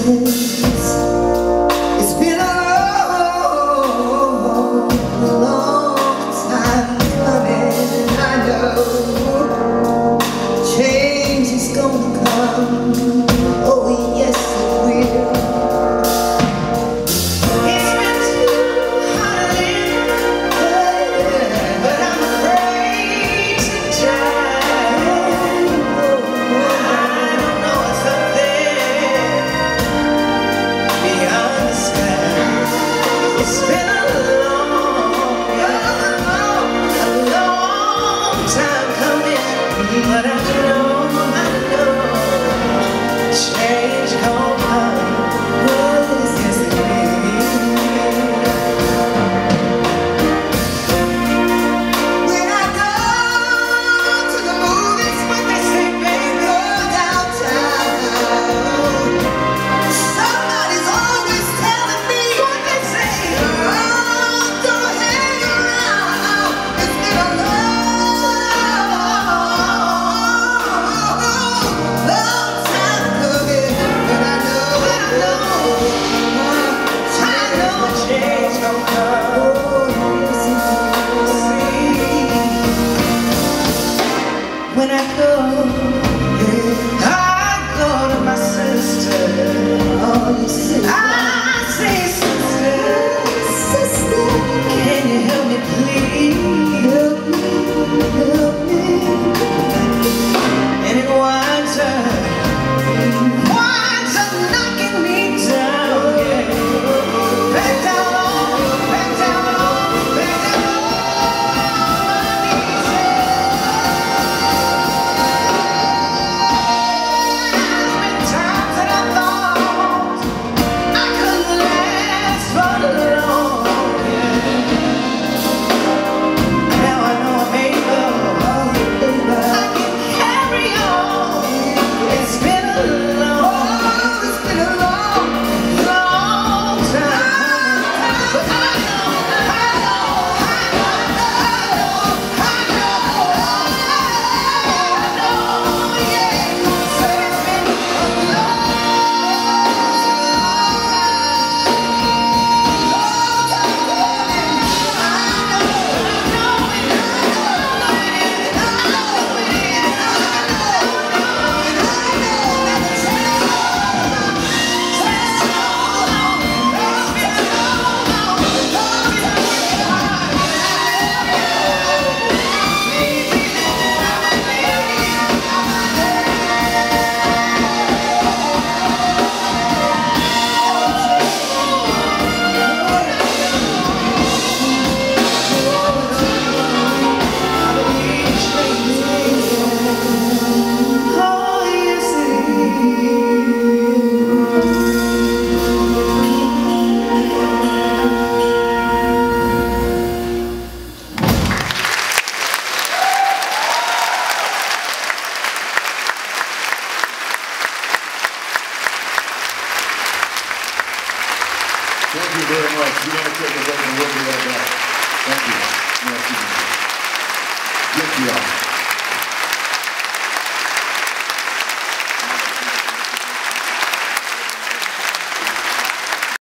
It's been a long time coming. I know change is gonna come. Oh yes it will. It's been too hard to live, but I'm afraid to die. I don't know what's up there beyond the sky. It's been a long time coming, but I know change gon' come. Yes, it will. When I go to the movies, when they say, baby, go downtown, somebody's always telling me what they say. Oh, don't hang around. It's been a long time coming, but I know change gon' come. When I go to my sister. I say, sister, can you help me please? Help me. And it winds up knocking me down, yeah. Back down on my knees. There's been times that I thought I couldn't last for long, yeah. Now I know I'm able. I can carry on. It's been a long time, but I know Thank you very much. We're going to take a break and we'll be right back. Thank you.